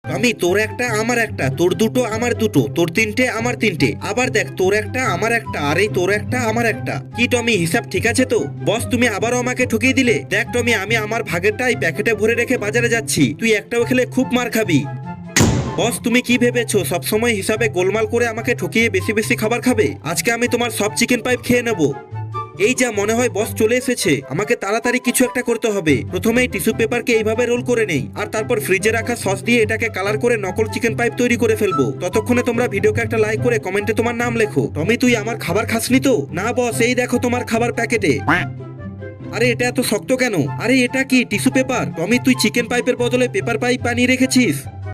টমি, তোর একটা আমার একটা, তোর দুটো আমার দুটো, তোর তিনটে আমার তিনটে, আবার দেখ তোর একটা আমার একটা, আর এই তোর একটা আমার একটা। কি টমি, হিসাব ঠিক আছে তো? বস, তুমি আবারও আমাকে ঠকিয়ে দিলে। দেখ টমি, আমি আমার ভাগেরটাই প্যাকেটে ভরে রেখে বাজারে যাচ্ছি, তুই একটাও খেলে খুব মার খাবি। বস, তুমি কি ভেবেছো সবসময় হিসাবে গোলমাল করে আমাকে ঠকিয়ে বেশি বেশি খাবার খাবে? আজকে আমি তোমার সব চিকেন পাইপ খেয়ে নেবো। এই যা, মনে হয় বস চলে এসেছে। আমাকে তাড়াতাড়ি কিছু একটা করতে হবে। প্রথমেই টিস্যু পেপারকে এইভাবে রোল করে নেই, আর তারপর ফ্রিজে রাখা সস দিয়ে এটাকে কালার করে নকল চিকেন পাইপ তৈরি করে ফেলবো। ততক্ষণে তোমরা ভিডিওকে একটা লাইক করে কমেন্টে তোমার নাম লেখো। টমি, তুই আমার খাবার খাসনি তো? না বস, এই দেখো তোমার খাবার প্যাকেটে। আরে এটা এত শক্ত কেন? আরে এটা কি টিস্যু পেপার? টমি, তুই চিকেন পাইপের বদলে পেপার পাইপ বানিয়ে রেখেছিস।